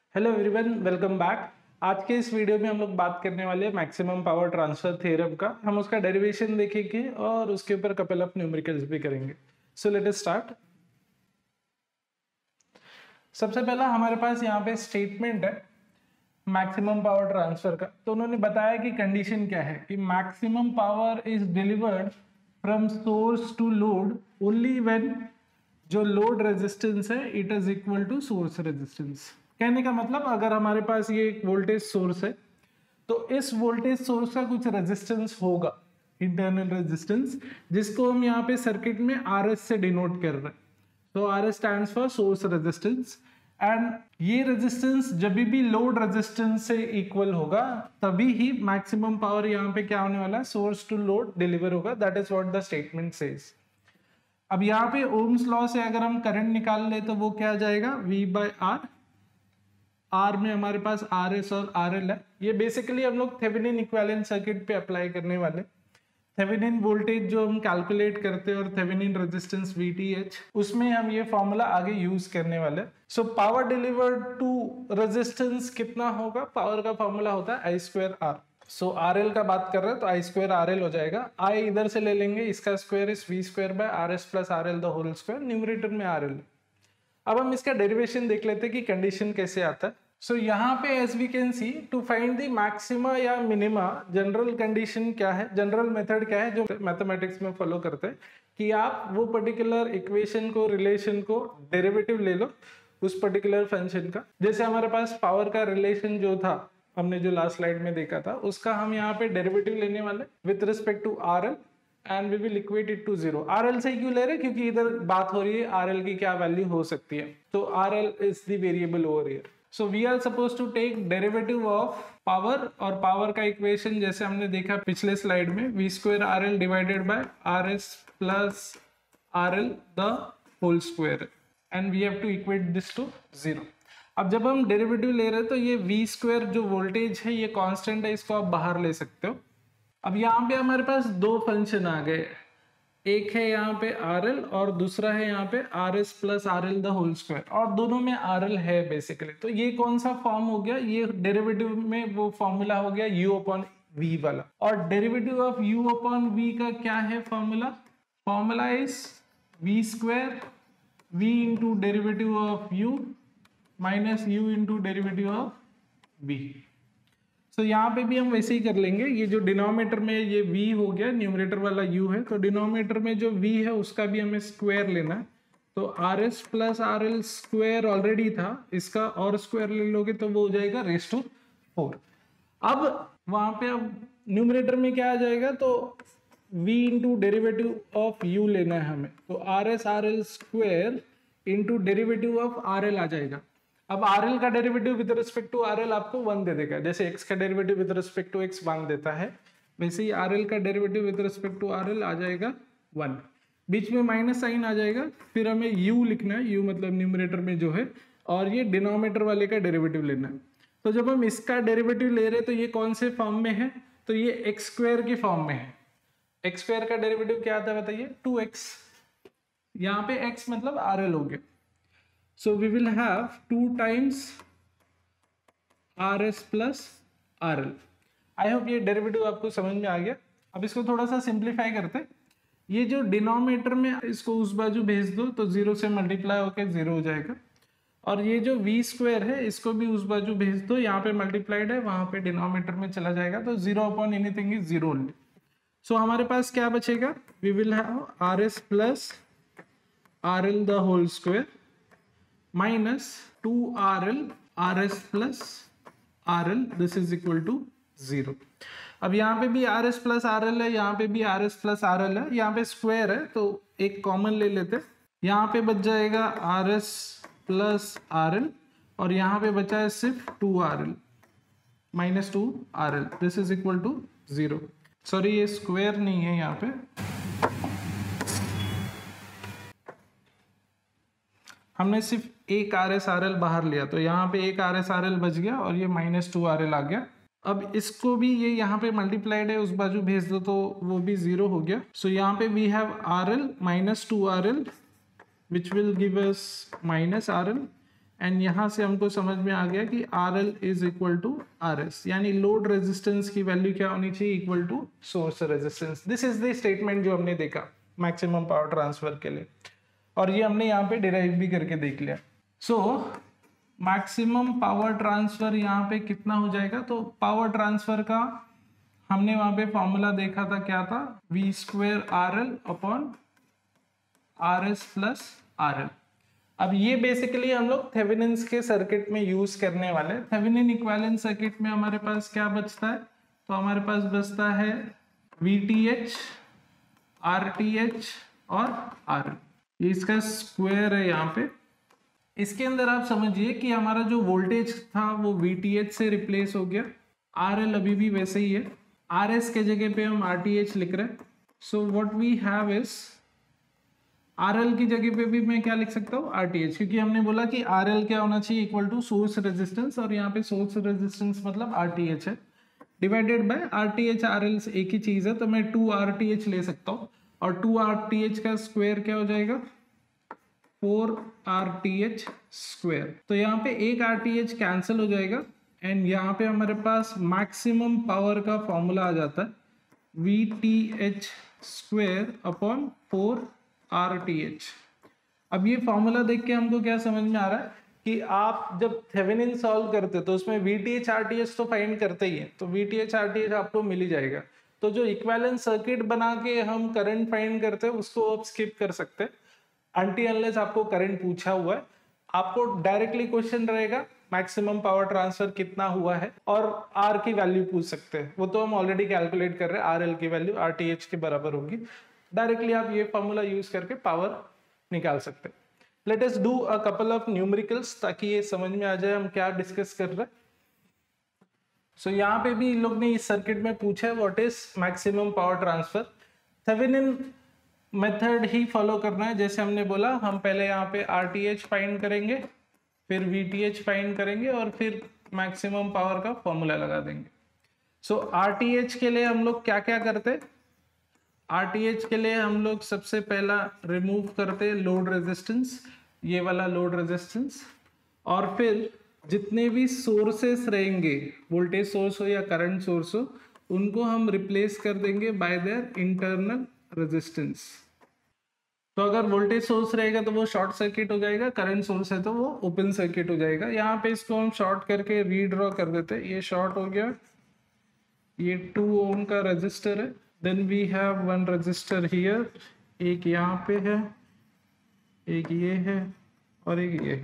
Hello everyone, welcome back. आज के इस वीडियो में हम लोग बात करने वाले हैं मैक्सिमम पावर ट्रांसफर थ्योरम का। हम उसका डेरिवेशन देखेंगे और उसके ऊपर कपल ऑफ न्यूमेरिकल्स भी करेंगे। So let us start. सबसे पहला हमारे पास यहाँ पे स्टेटमेंट है मैक्सिमम पावर ट्रांसफर का। तो उन्होंने बताया कि कंडीशन क्या है कि maximum power is delivered from source to load only when जो लोड रेजिस्टेंस है it is equal to source resistance. कहने का मतलब अगर हमारे पास ये एक वोल्टेज सोर्स है तो इस वोल्टेज सोर्स का कुछ रेजिस्टेंस होगा, इंटरनल रेजिस्टेंस, जिसको हम यहाँ पे सर्किट में RS से डिनोट कर रहे हैं। तो RS stands for source resistance and ये रेजिस्टेंस जब भी लोड रेजिस्टेंस से इक्वल होगा तभी ही मैक्सिमम पावर यहाँ पे क्या होने वाला है, सोर्स टू लोड डिलीवर होगा। That is what the statement says. अब यहाँ पे ओम्स लॉ से अगर हम करंट निकाल ले तो वो क्या आ जाएगा, V बाय आर। आर में हमारे पास RS और RL है। ये बेसिकली हम लोग थेवेनिन इक्विवेलेंट सर्किट पे अप्लाई करने वाले। थेवेनिन वोल्टेज जो हम कैलकुलेट करते हैं और थेवेनिन रेजिस्टेंस VTH, उसमें हम ये फॉर्मूला आगे यूज करने वाले। So power delivered to resistance कितना होगा, पावर का फॉर्मूला होता है I²R। सो RL का बात कर रहे हैं तो I²RL हो जाएगा। I इधर से ले लेंगे, इसका square is V² by RS plus RL the whole square, numerator में RL। अब हम इसका डेरिवेशन देख लेते हैं कि कंडीशन कैसे आता है। सो यहाँ पे as we can see to find the maxima या मिनिमा, जनरल कंडीशन क्या है, जनरल मेथड क्या है जो मैथमेटिक्स में फॉलो करते हैं कि आप वो पर्टिकुलर इक्वेशन को, रिलेशन को डेरिवेटिव ले लो उस पर्टिकुलर फंक्शन का। जैसे हमारे पास पावर का रिलेशन जो था हमने जो लास्ट स्लाइड में देखा था, उसका हम यहाँ पे डेरिवेटिव लेने वाले with respect to RL and we will equate it to 0। RL से क्यों ले रहे हैं, क्योंकि इधर बात हो रही है RL की क्या वैल्यू हो सकती है। तो RL is the variable over here. So we are suppose to take derivative of power, और पावर का इक्वेशन जैसे हमने देखा पिछले स्लाइड में, V²RL divided by RS plus RL the whole square, and we have to equate this to 0। अब जब हम डेरिवेटिव ले रहे हैं तो ये V² जो वोल्टेज है ये कांस्टेंट है, इसको आप बाहर ले सकते हो। अब यहाँ पे हमारे पास दो फंक्शन आ गए, एक है यहाँ पे RL और दूसरा है यहाँ पे RS plus RL the whole square, और दोनों में RL है बेसिकली। तो ये कौन सा फॉर्म हो गया, ये डेरिवेटिव में वो फॉर्मूला हो गया U/V वाला। और डेरिवेटिव ऑफ U/V का क्या है formula, formula is V² V into derivative of U minus U into derivative of V। तो यहाँ पे भी हम वैसे ही कर लेंगे। ये जो डिनोमिनेटर में ये V हो गया, न्यूमरेटर वाला U है, तो डिनोमिनेटर में जो V है उसका भी हमें स्क्वायर लेना है। तो RS plus RL square already था, इसका और स्क्वायर ले लोगे तो वो हो जाएगा रेस टू 4। अब वहां पे अब न्यूमरेटर में क्या आ जाएगा, तो V into derivative of U लेना है हमें, तो RS RL square into derivative of RL आ जाएगा। अब RL का derivative with respect to RL आपको 1 दे देगा, जैसे x का derivative with respect to x 1 देता है, वैसे ही RL का derivative with respect to RL आ जाएगा 1। बीच में माइनस साइन आ जाएगा, फिर हमें u लिखना है, u मतलब न्यूमरेटर में जो है, और ये डिनोमिनेटर वाले का डेरिवेटिव लेना है। तो जब हम इसका डेरिवेटिव ले रहे हैं तो ये कौन से फॉर्म में है, तो ये x² की फॉर्म में है। x² का डेरिवेटिव क्या आता है बताइए, 2x। यहाँ पे x मतलब RL हो गया। So we will have 2 times RS plus RL। I hope ये डेरिवेटिव आपको समझ में आ गया। अब इसको थोड़ा सा सिंप्लीफाई करते हैं। ये जो डिनोमिनेटर में इसको उस बाजू भेज दो तो 0 से मल्टीप्लाई होकर 0 हो जाएगा, और ये जो V² है इसको भी उस बाजू भेज दो, यहाँ पे मल्टीप्लाइड है वहां पे डिनोमिनेटर में चला जाएगा, तो 0/एनीथिंग इज 0 ओनली। सो हमारे पास क्या बचेगा, we will have RS plus RL the whole square minus 2RL RS plus RL, this is equal to 0। अब यहाँ पे भी RS प्लस RL है, यहाँ पे भी RS प्लस RL है, यहाँ पे स्क्वायर है तो एक कॉमन ले लेते हैं। यहाँ पे बच जाएगा RS प्लस RL, और यहाँ पे बचा है सिर्फ 2RL minus 2RL, this is equal to 0। Sorry ये स्क्वायर नहीं है, यहाँ पे हमने सिर्फ एक RS RL बाहर लिया, तो यहाँ पे एक RS RL बच गया और ये माइनस 2RL आ गया। अब इसको भी ये यहाँ पे मल्टीप्लाइड है उस बाजू भेज दो तो वो भी 0 हो गया। सो यहाँ पे we have RL minus 2RL which will give us minus RL, and यहाँ से हमको समझ में आ गया कि RL is equal to RS, यानी लोड रेजिस्टेंस की वैल्यू क्या होनी चाहिए, equal to source resistance. This is the statement जो हमने देखा मैक्सिमम पावर ट्रांसफर के लिए, और ये हमने यहाँ पे डिराइव भी करके देख लिया। सो मैक्सिमम पावर ट्रांसफर यहाँ पे कितना हो जाएगा, तो पावर ट्रांसफर का हमने वहां पे फॉर्मूला देखा था, क्या था, V² RL upon RS plus RL। अब ये बेसिकली हम लोग थेवेनिन्स के सर्किट में यूज करने वाले। थेवेनिन इक्विवेलेंट सर्किट में हमारे पास क्या बचता है, तो हमारे पास बचता है VTH, RTH और RL, ये इसका स्क्वायर है यहाँ पे। इसके अंदर आप समझिए कि हमारा जो वोल्टेज था वो VTH से रिप्लेस हो गया, RL अभी भी वैसे ही है, RS के जगह पे हम RTH लिख रहे हैं। So what we have is RL की जगह पे भी मैं क्या लिख सकता हूँ, RTH, क्योंकि हमने बोला कि RL क्या होना चाहिए, इक्वल टू सोर्स रेजिस्टेंस, और यहाँ पे सोर्स रेजिस्टेंस मतलब RTH है, डिवाइडेड बाय RTH। RL से एक ही चीज है, तो मैं 2RTH ले सकता हूँ, और 2RTH का स्क्वायर क्या हो जाएगा, 4RTH स्क्वायर। तो यहाँ पे एक RTH कैंसिल हो जाएगा, एंड यहाँ पे हमारे पास मैक्सिमम पावर का फॉर्मूला आ जाता है VTH स्क्वायर अपॉन 4RTH। अब ये फॉर्मूला देख के हमको क्या समझ में आ रहा है कि आप जब थेवेनिन सॉल्व करते तो उसमें VTH RTH तो फाइंड करते ही है, तो VTH RTH आपको मिल ही जाएगा। तो जो इक्विवेलेंट सर्किट बना के हम करंट फाइंड करते हैं उसको आप स्किप कर सकते हैं, अनटिल अनलेस आपको करंट पूछा हुआ है। आपको डायरेक्टली क्वेश्चन रहेगा मैक्सिमम पावर ट्रांसफर कितना हुआ है, और R की वैल्यू पूछ सकते हैं, वो तो हम ऑलरेडी कैलकुलेट कर रहे हैं, RL की वैल्यू RTH के बराबर होगी। डायरेक्टली आप ये फॉर्मूला यूज करके पावर निकाल सकते हैं। Let us do a couple of numericals, ताकि ये समझ में आ जाए हम क्या डिस्कस कर रहे हैं। सो यहाँ पे भी इन लोग ने इस सर्किट में पूछा है what is maximum power transfer. Thevenin method ही फॉलो करना है, जैसे हमने बोला, हम पहले यहाँ पे RTH फाइंड करेंगे, फिर VTH फाइंड करेंगे, और फिर मैक्सिमम पावर का फॉर्मूला लगा देंगे। सो RTH के लिए हम लोग क्या क्या करते, RTH के लिए हम लोग सबसे पहला रिमूव करते लोड रेजिस्टेंस, ये वाला लोड रेजिस्टेंस, और फिर जितने भी सोर्सेस रहेंगे, वोल्टेज सोर्स हो या करंट सोर्स हो, उनको हम रिप्लेस कर देंगे बाय देयर इंटरनल रेजिस्टेंस। तो अगर वोल्टेज सोर्स रहेगा तो वो शॉर्ट सर्किट हो जाएगा, करंट सोर्स है तो वो ओपन सर्किट हो जाएगा। यहाँ पे इसको हम शॉर्ट करके रीड्रॉ कर देते हैं, ये शॉर्ट हो गया, ये 2 ओम का रजिस्टर है, then we have one resistor here, एक यहाँ पे है, एक ये है, और एक ये है,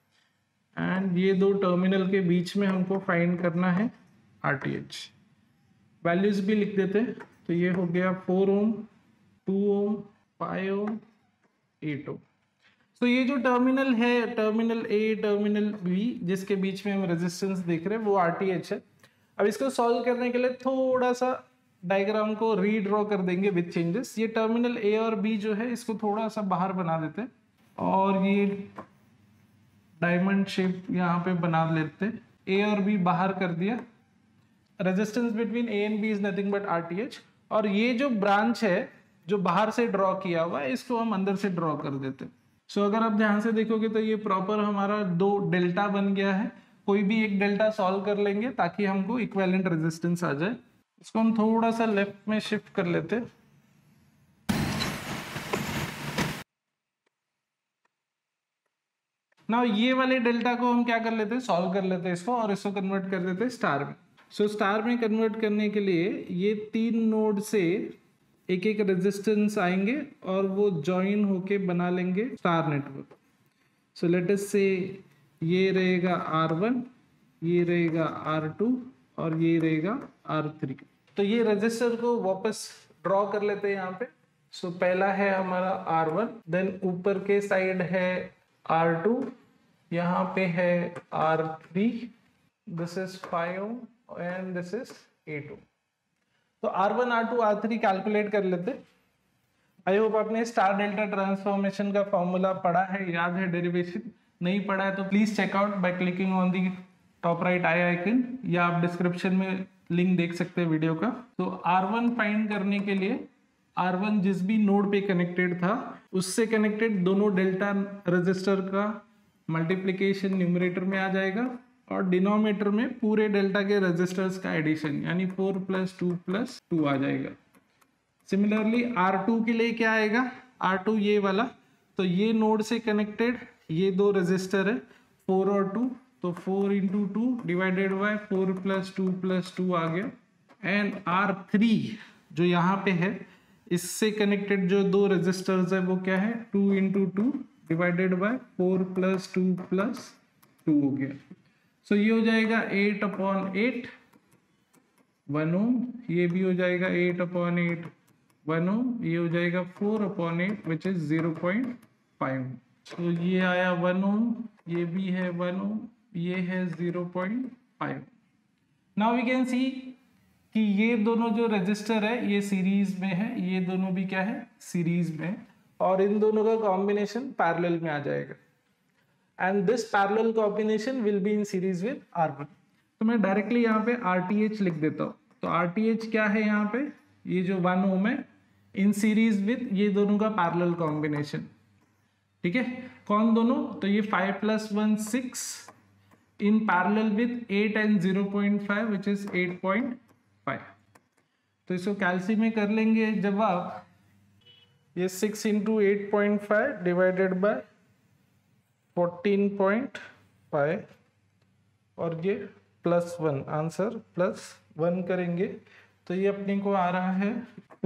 एंड ये दो टर्मिनल के बीच में हमको फाइंड करना है RTH। वैल्यूज भी लिख देते हैं, तो ये हो गया 4 ओम, 2 ओम, 5 ओम, 8 ओम। तो ये जो टर्मिनल है, टर्मिनल A, टर्मिनल B, जिसके बीच में हम रेजिस्टेंस देख रहे हैं, वो RTH है। अब इसको सॉल्व करने के लिए थोड़ा सा डायग्राम को रीड्रॉ कर देंगे विद चेंजेस। ये टर्मिनल A और B जो है, इसको थोड़ा सा बाहर बना देते हैं, और ये डायमंड शेप यहाँ पे बना लेते हैं। A और B बाहर कर दिया, resistance between A and B is nothing but RTH, और ये जो ब्रांच है जो बाहर से ड्रॉ किया हुआ है, इसको हम अंदर से ड्रॉ कर देते हैं। सो अगर आप ध्यान से देखोगे तो ये प्रॉपर हमारा 2 डेल्टा बन गया है। कोई भी एक डेल्टा सॉल्व कर लेंगे ताकि हमको इक्विवेलेंट रेजिस्टेंस आ जाए। इसको हम थोड़ा सा लेफ्ट में शिफ्ट कर लेते हैं। ना ये वाले डेल्टा को हम क्या कर लेते हैं, सॉल्व कर लेते हैं इसको, और इसको कन्वर्ट कर देते हैं स्टार में। सो स्टार में कन्वर्ट करने के लिए ये 3 नोड से एक एक रेजिस्टेंस आएंगे और वो ज्वाइन होके बना लेंगे star network. So let us से ये रहेगा R1, ये रहेगा R2, और ये रहेगा R3। तो ये रजिस्टर को वापस ड्रॉ कर लेते हैं यहाँ पे। सो पहला है हमारा R1, देन ऊपर के साइड है R2, यहाँ पे है R3, this is 5 ohm and this is 8 ohm. तो R1, R2, R3 कैलकुलेट कर लेते। आई होप आपने स्टार डेल्टा ट्रांसफॉर्मेशन का फॉर्मूला पढ़ा है, याद है डेरिवेशन। नहीं पढ़ा है तो please check out by clicking on the top right i icon, या आप डिस्क्रिप्शन में लिंक देख सकते हैं वीडियो का। तो R1 फाइंड करने के लिए R1 जिस भी नोड पे कनेक्टेड था उससे कनेक्टेड दोनों डेल्टा रजिस्टर का मल्टीप्लीकेशन न्यूमरेटर में आ जाएगा और डिनोमिनेटर में पूरे डेल्टा के रेजिस्टर्स का एडिशन यानी 4 + 2 + 2 आ जाएगा। सिमिलरली R2 के लिए क्या आएगा, R2 ये वाला, तो ये नोड से कनेक्टेड ये दो रेजिस्टर है 4 और 2, तो 4 × 2 डिवाइडेड बाय 4 + 2 + 2 आ गया। एंड R3 जो यहाँ पे है इससे कनेक्टेड जो दो रेजिस्टर्स है वो क्या है 2 × 2 डिवाइडेड बाय 4 + 2 + 2 हो गया। सो ये हो जाएगा 8/8 1 ओम, ये भी हो जाएगा 8/8 1 ओम, ये हो जाएगा 4/8 विच इज 0.5। तो ये आया 1 ओम, ये भी है 1 ओम, ये है 0.5। नाउ वी कैन सी कि ये दोनों जो रजिस्टर है ये सीरीज में है, ये दोनों भी क्या है सीरीज में है, और इन दोनों का कॉम्बिनेशन पैरेलल में आ जाएगा and this parallel combination will be in series with R1। तो मैं डायरेक्टली यहाँ पे RTH लिख देता हूँ। तो RTH क्या है यहाँ पे, ये जो 1 ओम है इन सीरीज विद ये दोनों का पैरेलल कॉम्बिनेशन, ठीक है। कौन दोनों, तो ये 5 + 1 6 in parallel with 8 and 0.5 which is 8.5। तो इसको कैलसी में कर लेंगे जब आप, ये 6 × 8.5 डिवाइडेड बाय 14.5 और ये +1, आंसर +1 करेंगे तो ये अपने को आ रहा है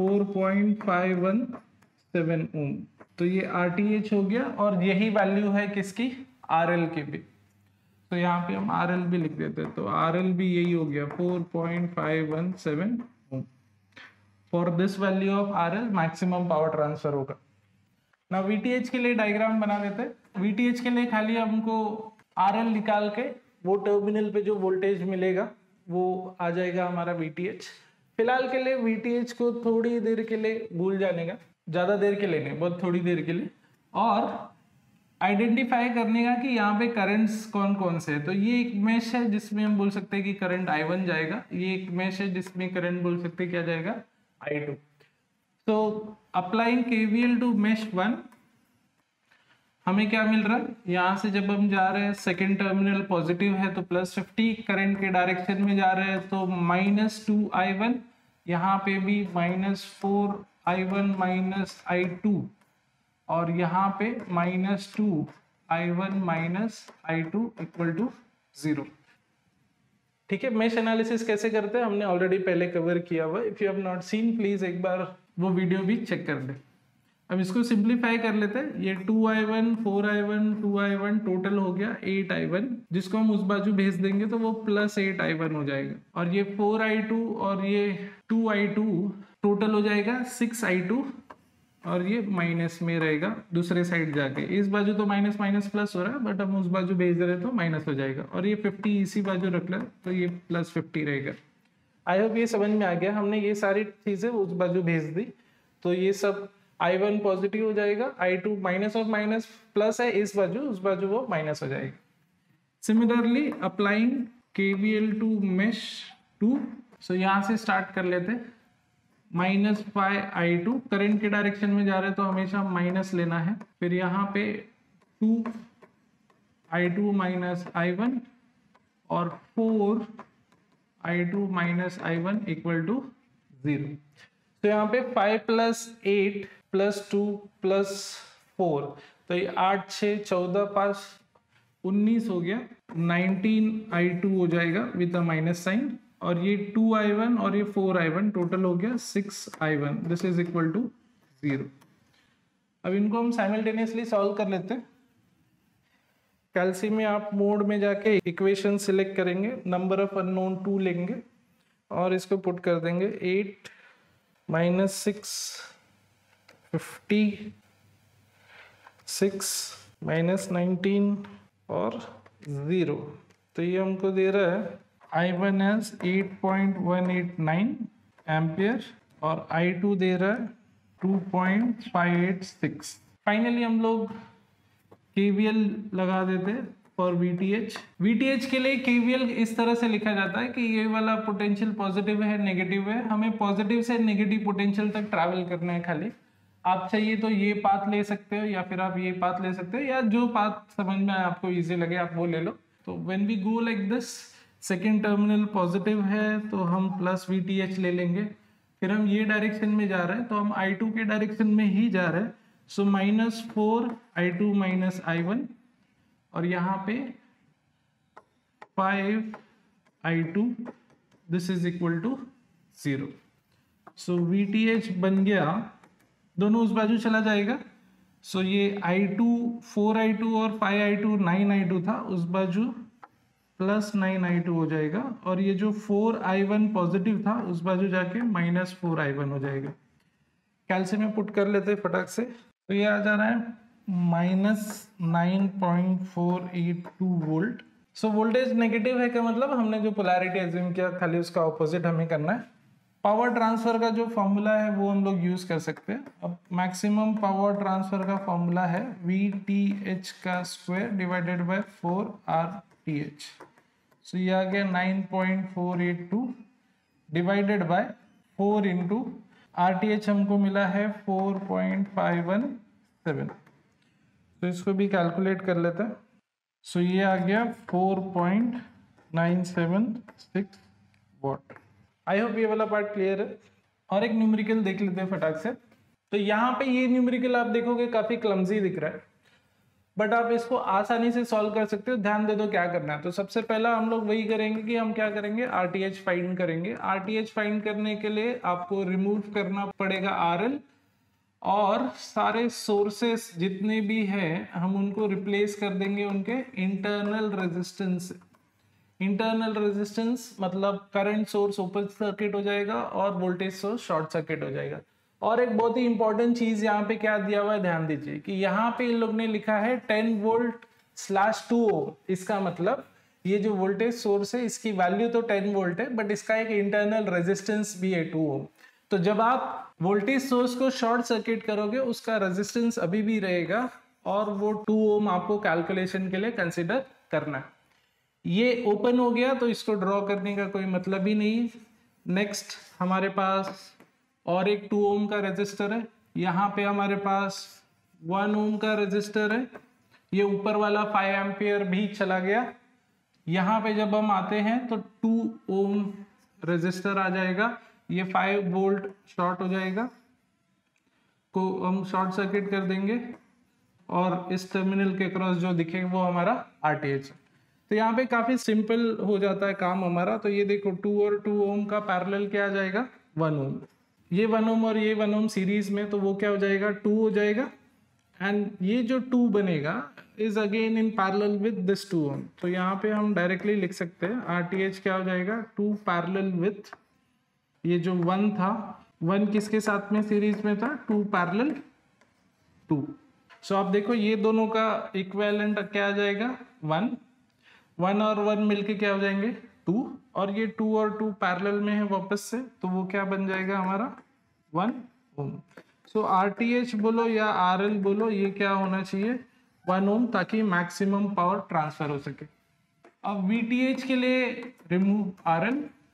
4.517 ओम। तो ये RTH हो गया और यही वैल्यू है किसकी, RL की भी। तो यहाँ पे हम RL भी लिख देते हैं, तो RL भी यही हो गया 4.517 ohm. For this value of RL maximum power transfer होगा। ना VTH के लिए डायग्राम बना देते हैं। VTH के लिए खाली हमको RL निकाल के वो टर्मिनल पे जो वोल्टेज मिलेगा वो आ जाएगा हमारा VTH। फिलहाल के लिए VTH को थोड़ी देर के लिए भूल जाने का, ज़्यादा देर के लिए नहीं, बहुत थोड़ी देर के लिए, और आइडेंटिफाई करने का कि यहाँ पे करंट्स कौन कौन से है। तो ये एक मेश है जिसमें हम बोल सकते हैं कि करंट I1 जाएगा, ये एक मेश है जिसमें करंट बोल सकते हैं क्या जाएगा I2। तो अप्लाइंग KVL टू मेश 1 हमें क्या मिल रहा है, यहाँ से जब हम जा रहे हैं सेकेंड टर्मिनल पॉजिटिव है तो +50 करंट के डायरेक्शन में जा रहे हैं तो -2I1, यहाँ पे भी -4I1 -I2 और यहाँ पे -2I1 -I2 = 0। ठीक है, मेश एनालिसिस कैसे करते हैं हमने ऑलरेडी पहले कवर किया हुआ। If you have not seen please एक बार वो वीडियो भी चेक कर ले। अब इसको सिंप्लीफाई कर लेते हैं। ये 2I1 4I1 2I1 टोटल हो गया 8I1, जिसको हम उस बाजू भेज देंगे तो वो +8I1 हो जाएगा, और ये 4I2 और ये 2I2 टोटल हो जाएगा 6I2, और ये माइनस में रहेगा दूसरे साइड जाके। इस बाजू तो माइनस माइनस प्लस हो रहा है बट हम उस बाजू भेज रहे तो माइनस हो जाएगा, और ये 50 इसी बाजू रख ले तो ये +50 रहेगा। आई होप ये समझ में आ गया। हमने ये सारी चीजें उस बाजू भेज दी तो ये सब I1 पॉजिटिव हो जाएगा, I2 माइनस और माइनस प्लस है इस बाजू, उस बाजू वो माइनस हो जाएगा। Similarly applying KVL to mesh 2, so यहाँ से स्टार्ट कर लेते हैं। -5I2 करंट के डायरेक्शन में जा रहे हैं तो हमेशा माइनस लेना है, फिर यहाँ पे 2I2 -I1 और 4I2 -I1 = 0। तो यहाँ पे 5 + 8 + 2 + 4, तो ये 8 6 14 5 19 हो गया, 19I2 हो जाएगा विद अ माइनस साइन, और ये 2I1 और ये 4I1 टोटल हो गया 6I1। This is equal to 0। अब इनको हम साइमल्टेनियसली सॉल्व कर लेते हैं। कैलसी में आप मोड में जाके इक्वेशन सिलेक्ट करेंगे, नंबर ऑफ अननोन 2 लेंगे और इसको पुट कर देंगे। 8 - 6 50 6 - 19 और 0, तो ये हमको दे रहा है I1 एज 8.189 एम्पियर और I2 दे रहा है 2.586। फाइनली हम लोग KVL लगा देते हैं फॉर VTH। VTH के लिए KVL इस तरह से लिखा जाता है कि ये वाला पोटेंशियल पॉजिटिव है नेगेटिव है, हमें पॉजिटिव से नेगेटिव पोटेंशियल तक ट्रैवल करना है खाली। आप चाहिए तो ये पाथ ले सकते हो या फिर आप ये पाथ ले सकते हो, या जो पाथ समझ में आए आपको इजी लगे आप वो ले लो। तो when we go like this, second terminal positive है तो हम प्लस VTH ले लेंगे। फिर हम ये डायरेक्शन में जा रहे हैं तो हम I2 के डायरेक्शन में ही जा रहे हैं, सो -4 I2 - I1, और यहाँ पे 5 I2 this is equal to 0। So VTH बन गया, दोनों उस बाजू चला जाएगा। सो ये I2 4I2 और 5I2 9I2 था, उस बाजू प्लस 9I2 हो जाएगा, और ये जो 4I1 पॉजिटिव था उस बाजू जाके -4I1 हो जाएगा। कैल्शियम में पुट कर लेते हैं फटाक से, तो ये आ जा रहा है -9.482 वोल्ट। सो वोल्टेज नेगेटिव है का मतलब हमने जो पोलैरिटी एज्यूम किया खाली उसका ऑपोजिट हमें करना है। पावर ट्रांसफर का जो फॉर्मूला है वो हम लोग यूज कर सकते हैं। अब मैक्सिमम पावर ट्रांसफर का फॉर्मूला है VTH का square divided by 4RTH। So ये आ गया 9.482 डिवाइडेड बाय 4 इंटू RTH हमको मिला है 4.517। तो इसको भी कैलकुलेट कर लेते हैं। सो ये आ गया 4.976 वॉट। आई होप ये वाला पार्ट क्लियर है। और एक न्यूमेरिकल देख लेते हैं फटाक से। तो यहाँ पे ये न्यूमेरिकल आप देखोगे काफी क्लमजी दिख रहा है, बट आप इसको आसानी से सॉल्व कर सकते हो। ध्यान दे दो क्या करना है। तो सबसे पहला हम लोग वही करेंगे कि हम क्या करेंगे, RTH फाइंड करेंगे। RTH फाइंड करने के लिए आपको रिमूव करना पड़ेगा RL, और सारे सोर्सेस जितने भी हैं हम उनको रिप्लेस कर देंगे उनके इंटरनल रेजिस्टेंस। इंटरनल रेजिस्टेंस मतलब करंट सोर्स ओपन सर्किट हो जाएगा और वोल्टेज सोर्स शॉर्ट सर्किट हो जाएगा। और एक बहुत ही इंपॉर्टेंट चीज यहाँ पे क्या दिया हुआ है ध्यान दीजिए कि यहाँ पे इन लोग ने लिखा है 10 वोल्ट स्लैश 2 ओम। इसका मतलब ये जो वोल्टेज सोर्स है इसकी वैल्यू तो 10 वोल्ट है, बट इसका एक इंटरनल रेजिस्टेंस भी है 2 ओम। तो जब आप वोल्टेज सोर्स को शॉर्ट सर्किट करोगे उसका रेजिस्टेंस अभी भी रहेगा, और वो 2 ओम आपको कैलकुलेशन के लिए कंसिडर करना है। ये ओपन हो गया तो इसको ड्रॉ करने का कोई मतलब ही नहीं। नेक्स्ट हमारे पास और एक 2 ओम का रेजिस्टर है, यहाँ पे हमारे पास 1 ओम का रेजिस्टर है। ये ऊपर वाला 5 एम्पियर भी चला गया। यहाँ पे जब हम आते हैं तो 2 ओम रेजिस्टर आ जाएगा, ये 5 वोल्ट शॉर्ट हो जाएगा, को हम शॉर्ट सर्किट कर देंगे, और इस टर्मिनल के क्रॉस जो दिखेगा वो हमारा RTH है। तो यहाँ पे काफी सिंपल हो जाता है काम हमारा। तो ये देखो 2 और 2 ओम का पैरेलल क्या आ जाएगा 1 ओम। ये 1 ओम और ये 1 ओम सीरीज में, तो वो क्या हो जाएगा 2 हो जाएगा, एंड ये जो 2 बनेगा is again in parallel with this 2 ohm. तो यहाँ पे हम डायरेक्टली लिख सकते हैं RTH क्या हो जाएगा 2 पैरेलल विथ ये जो 1 था, 1 किसके साथ में सीरीज में था 2 पैरेलल 2। सो आप देखो ये दोनों का इक्विवेलेंट क्या आ जाएगा 1 और 1 मिलके क्या हो जाएंगे 2, और ये 2 और 2 पैरेलल में है वापस से, तो वो क्या बन जाएगा हमारा 1 ओम। सो RTH बोलो या RL बोलो, ये क्या होना चाहिए 1 ओम, ताकि मैक्सिमम पावर ट्रांसफर हो सके। अब VTH के लिए रिमूव RL।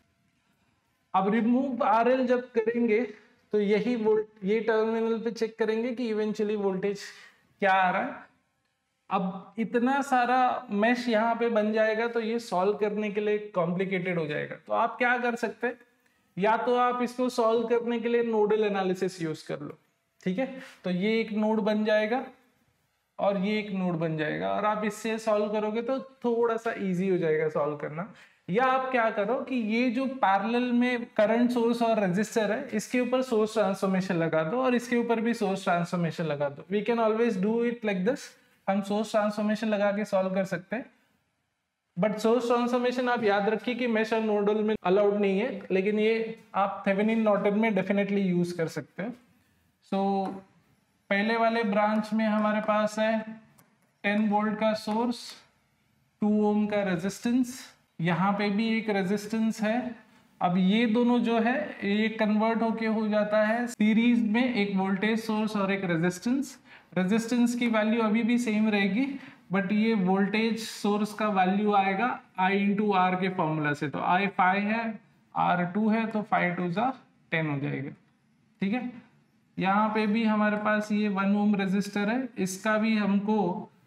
अब रिमूव RL जब करेंगे तो यही ये टर्मिनल पे चेक करेंगे कि इवेंचुअली वोल्टेज क्या आ रहा है। अब इतना सारा मेश यहाँ पे बन जाएगा तो ये सॉल्व करने के लिए कॉम्प्लिकेटेड हो जाएगा। तो आप क्या कर सकते हैं, या तो आप इसको सॉल्व करने के लिए नोडल एनालिसिस यूज कर लो, ठीक है। तो ये एक नोड बन जाएगा और ये एक नोड बन जाएगा, और आप इससे सॉल्व करोगे तो थोड़ा सा इजी हो जाएगा सॉल्व करना। या आप क्या करो कि ये जो पैरेलल में करंट सोर्स और रेजिस्टर है इसके ऊपर सोर्स ट्रांसफॉर्मेशन लगा दो, और इसके ऊपर भी सोर्स ट्रांसफॉर्मेशन लगा दो। We can always do it like this. हम सोर्स ट्रांसफॉर्मेशन लगा के सॉल्व कर सकते हैं, बट सोर्स ट्रांसफॉर्मेशन आप याद रखिए कि मेश और नोडल में अलाउड नहीं है, लेकिन ये आप थेवेनिन नॉर्टन में डेफिनेटली यूज कर सकते हैं। सो पहले वाले ब्रांच में हमारे पास है 10 वोल्ट का सोर्स, 2 ओम का रेजिस्टेंस, यहाँ पे भी एक रेजिस्टेंस है। अब ये दोनों जो है ये कन्वर्ट होके हो जाता है सीरीज में एक वोल्टेज सोर्स और एक रेजिस्टेंस। रेजिस्टेंस की वैल्यू अभी भी सेम रहेगी, बट ये वोल्टेज सोर्स का वैल्यू आएगा I इंटू R के फॉर्मूला से। तो I 5 है, R 2 है, तो 5 2 10 हो जाएगा, ठीक है। यहाँ पे भी हमारे पास ये 1 ओम रेजिस्टर है, इसका भी हमको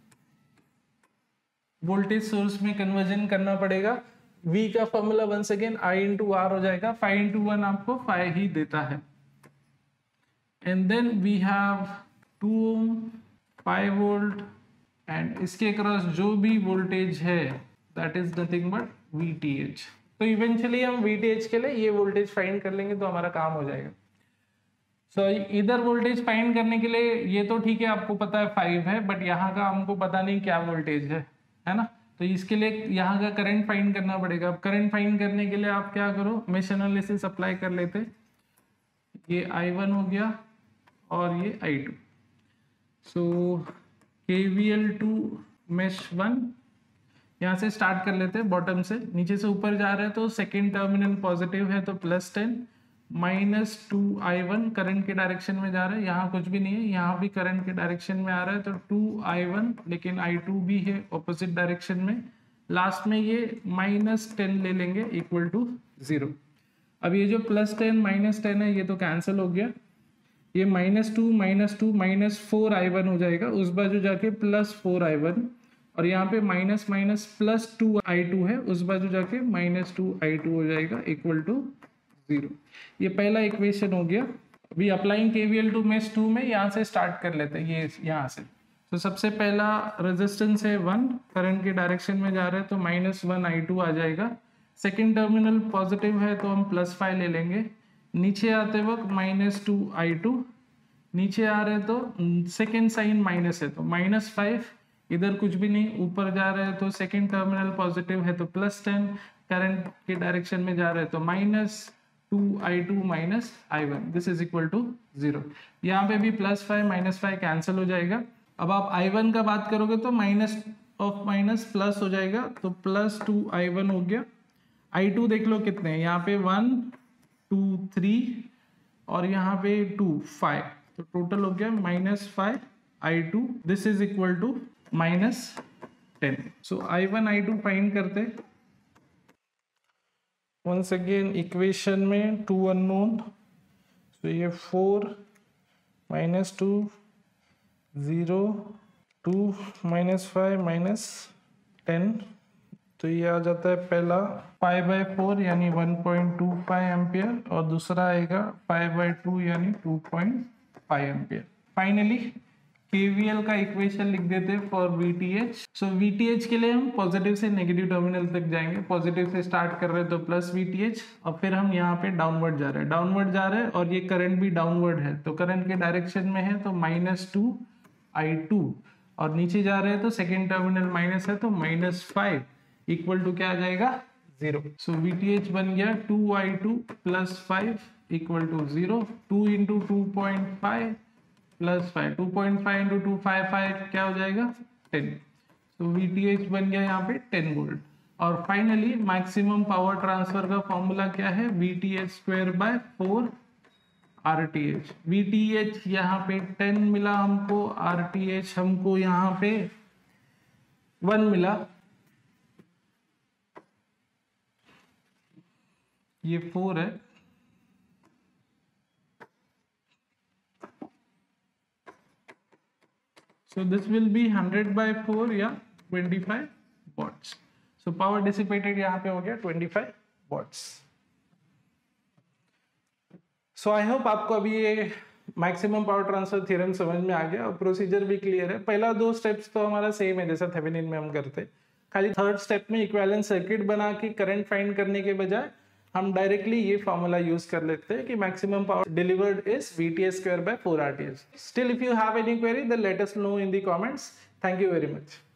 वोल्टेज सोर्स में कन्वर्जन करना पड़ेगा। V का formula once again I into R हो जाएगा, 5 इंटू 1 आपको 5 ही देता है। And then we have 2 ohm 5 volt and इसके अक्रॉस जो भी वोल्टेज है that is nothing but VTH। तो इवेंचुअली हम VTH के लिए ये वोल्टेज फाइंड कर लेंगे तो हमारा काम हो जाएगा। सो इधर वोल्टेज फाइंड करने के लिए ये तो ठीक है, आपको पता है 5 है, बट यहाँ का हमको पता नहीं क्या वोल्टेज है ना। तो इसके लिए यहाँ का करंट फाइंड करना पड़ेगा। अब करंट फाइंड करने के लिए आप क्या करो, मेश एनालिसिस अप्लाई कर लेते। ये I1 हो गया और ये I2। So KVL to mesh 1 यहाँ से स्टार्ट कर लेते हैं, बॉटम से नीचे से ऊपर जा रहे हैं तो सेकेंड टर्मिनल पॉजिटिव है तो +10 -2I1 करंट के डायरेक्शन में जा रहा है, यहाँ कुछ भी नहीं है, यहाँ भी करंट के डायरेक्शन में आ रहा है तो 2I1, लेकिन I2 भी है ऑपोजिट डायरेक्शन में। लास्ट में ये -10 ले लेंगे इक्वल टू 0। अब ये जो +10 -10 है ये तो कैंसिल हो गया, ये -2 -4I1 हो जाएगा, उस बाजू जाके +4I1, और यहाँ पे माइनस +2I2 है, उस बाजू जाके -2I2 हो जाएगा इक्वल टू 0। ये पहला इक्वेशन हो गया। अभी अप्लाइंग KVL टू मेश 2 में यहाँ से स्टार्ट कर लेते हैं, ये यहाँ से। तो सबसे पहला रेजिस्टेंस है 1, करंट के डायरेक्शन में जा रहा है तो -1I2 आ जाएगा। सेकेंड टर्मिनल पॉजिटिव है तो हम +5 ले लेंगे। नीचे आते वक्त -2I2, नीचे आ रहे तो सेकेंड साइन माइनस है तो -5, इधर कुछ भी नहीं, ऊपर जा रहे हैं तो सेकेंड टर्मिनल पॉजिटिव है तो +10, करंट के डायरेक्शन में जा रहे हैं तो -2I2 -I1, this is equal to 0। यहाँ पे भी +5 -5 कैंसिल हो जाएगा। अब आप I1 का बात करोगे तो माइनस ऑफ माइनस प्लस हो जाएगा तो +2I1 हो गया। I2 देख लो कितने हैं, यहाँ पे 1 2 3 और यहाँ पे 2 5, तो टोटल हो गया -5I2, this is equal to -10। So I1 I2 find करते। वंस अगेन इक्वेशन में 2 अननोन, तो ये 4 -2 0 2 -5 -10, तो ये आ जाता है पहला 5/4 यानी 1.25 एम्पियर और दूसरा आएगा 5/2 यानी 2.5 एम्पियर। फाइनली KVL का इक्वेशन लिख देते हैं फॉर VTH। सो VTH के लिए हम पॉजिटिव से नेगेटिव टर्मिनल तक जाएंगे। पॉजिटिव से स्टार्ट कर रहे हैं तो +VTH, और फिर हम यहाँ पे डाउनवर्ड जा रहे हैं और ये करंट भी डाउनवर्ड है तो करंट के डायरेक्शन में है तो -2I2, और नीचे जा रहे हैं तो सेकेंड टर्मिनल माइनस है तो -5 इक्वल टू क्या आ जाएगा 0। सो VTH बन गया 2I2 +5 equal to 0। 2 into 2.5 +5, 2.5 into 2 5 क्या हो जाएगा 10। तो VTH बन गया यहाँ पे 10 वोल्ट। और फाइनली मैक्सिमम पावर ट्रांसफर का फॉर्मूला क्या है, VTH²/4 RTH। VTH यहाँ पे 10 मिला हमको, RTH हमको यहाँ पे 1 मिला, ये 4 है। So this will be 100/4 या 25 watts. So power dissipated यहाँ पे हो गया 25 watts. So I hope आपको अभी ये मैक्सिमम पावर ट्रांसफर थ्योरम समझ में आ गया और प्रोसीजर भी क्लियर है। पहला 2 स्टेप्स तो हमारा सेम है जैसा थेवेनिन में हम करते, खाली थर्ड स्टेप में इक्विवेलेंट सर्किट बना के करंट फाइंड करने के बजाय हम डायरेक्टली ये फॉर्मूला यूज कर लेते हैं कि maximum power delivered is VTH²/4 RTH. Still if you have any query then let us know in the comments. Thank you very much.